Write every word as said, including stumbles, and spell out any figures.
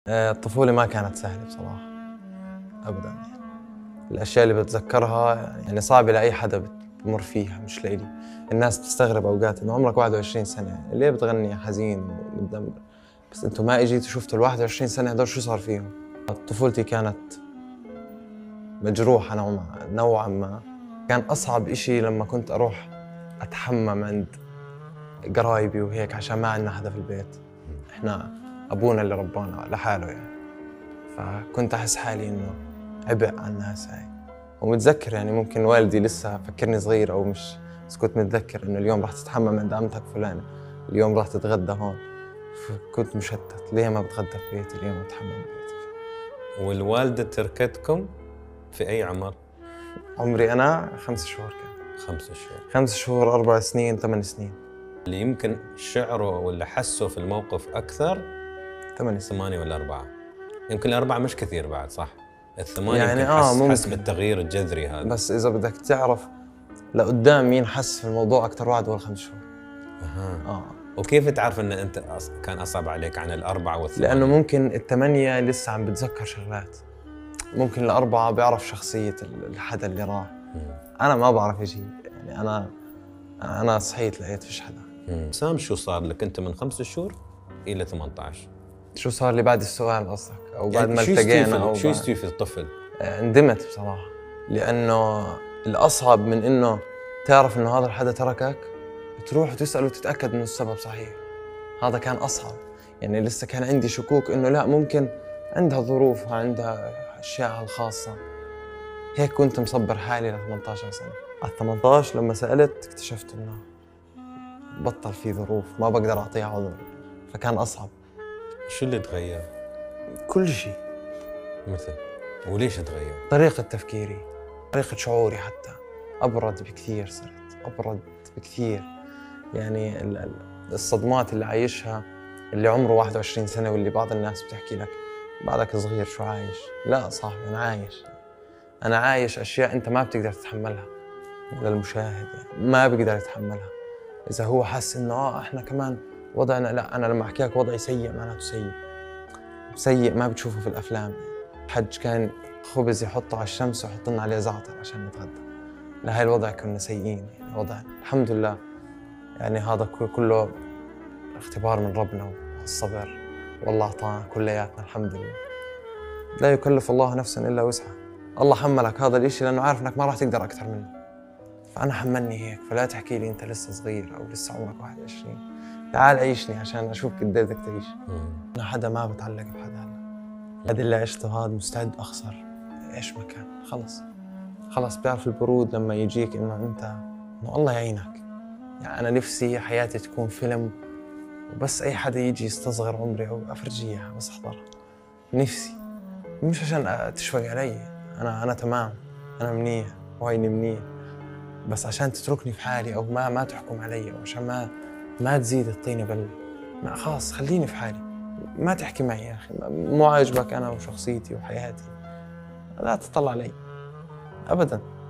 آه، الطفولة ما كانت سهلة بصراحة أبداً يعني. الأشياء اللي بتذكرها يعني صعبة لأي حدا بمر فيها مش لإلي. الناس بتستغرب أوقات إنه عمرك واحد وعشرين سنة يعني ليه بتغني حزين ومتدمر، بس أنتوا ما إجيتوا شفتوا ال واحد وعشرين سنة هدول شو صار فيهم. طفولتي كانت مجروحة نوعاً ما نوعاً ما. كان أصعب إشي لما كنت أروح أتحمم عند قرايبي وهيك عشان ما عندنا حدا في البيت. إحنا أبونا اللي ربانا لحاله يعني، فكنت أحس حالي إنه عبء على الناس هاي. ومتذكر يعني ممكن والدي لسه فكرني صغير أو مش، بس كنت متذكر إنه اليوم راح تتحمم عند عمتك فلانة، اليوم راح تتغدى هون. فكنت مشتت، ليه ما بتغدى في بيتي، ليه ما بتحمم ببيتي. والوالدة تركتكم في أي عمر؟ عمري أنا خمس شهور كان. خمس شهور خمس شهور أربع سنين ثمان سنين. اللي يمكن شعره ولا حسه في الموقف أكثر ثمان سنين. ثمانية ولا أربعة؟ يمكن الأربعة مش كثير بعد، صح؟ الثمانية يعني يمكن آه حس ممكن. حس بالتغيير الجذري هذا. بس إذا بدك تعرف لقدام مين حس في الموضوع أكثر واحد هو الخمس شهور. أها. آه. وكيف تعرف أن أنت أص... كان أصعب عليك عن الأربعة والثمانية؟ لأنه ممكن الثمانية لسه عم بتذكر شغلات، ممكن الأربعة بيعرف شخصية الحدا اللي راح. أنا ما بعرف شيء يعني. أنا أنا صحيت لقيت فيش حدا. سام، شو صار لك أنت من خمس شهور إلى ثمانية عشر؟ شو صار لي بعد السؤال قصدك، أو بعد يعني ما شو التقينا أو شو بعد... يستوي في الطفل؟ اندمت بصراحة، لأنه الأصعب من إنه تعرف إنه هذا الحدا تركك تروح وتسأله وتتأكد إنه السبب صحيح. هذا كان أصعب يعني. لسه كان عندي شكوك إنه لا، ممكن عندها ظروفها، عندها أشياءها الخاصة. هيك كنت مصبر حالي ل ثمانية عشر سنة. على ثمانية عشر لما سألت اكتشفت إنه بطل في ظروف ما بقدر أعطيها عذر، فكان أصعب. شو اللي تغير؟ كل شيء. مثل؟ وليش تغير؟ طريقة تفكيري، طريقة شعوري حتى أبرد بكثير. صرت أبرد بكثير يعني. الصدمات اللي عايشها اللي عمره واحد وعشرين سنة، واللي بعض الناس بتحكي لك بعدك صغير شو عايش. لا صاحبي، أنا عايش. أنا عايش أشياء أنت ما بتقدر تتحملها. للمشاهد يعني ما بيقدر يتحملها. إذا هو حس إنه آه إحنا كمان وضعنا، لا، أنا لما أحكي لك وضعي سيء معناته سيء. سيء ما بتشوفه في الأفلام. الحج كان خبز يحطه على الشمس ويحط لنا عليه زعتر عشان نتغدى. لهي الوضع كنا سيئين يعني. وضع الحمد لله يعني هذا كله اختبار من ربنا والصبر، والله أعطانا كلياتنا الحمد لله. لا يكلف الله نفسا إلا وسعها. الله حملك هذا الإشي لأنه عارف إنك ما راح تقدر أكثر منه، فأنا حملني هيك. فلا تحكي لي أنت لسه صغير أو لسه عمرك واحد وعشرين. تعال عيشني عشان أشوف قد إيه بدك تعيش. أنا حدا ما بتعلق بحدا هلا. هذا اللي عشته هذا مستعد أخسر إيش ما كان. خلص خلص بيعرف البرود لما يجيك إنه أنت إنه الله يعينك. يعني أنا نفسي حياتي تكون فيلم، وبس أي حدا يجي يستصغر عمري أو أفرجيها بس أحضرها. نفسي مش عشان تشفق علي، أنا أنا تمام، أنا منيح وعيني منيح، بس عشان تتركني في حالي أو ما ما تحكم علي، أو عشان ما ما تزيد الطينة بل ما. خلاص خليني في حالي، ما تحكي معي يا أخي. مو عاجبك أنا وشخصيتي وحياتي، لا تطلع علي أبداً.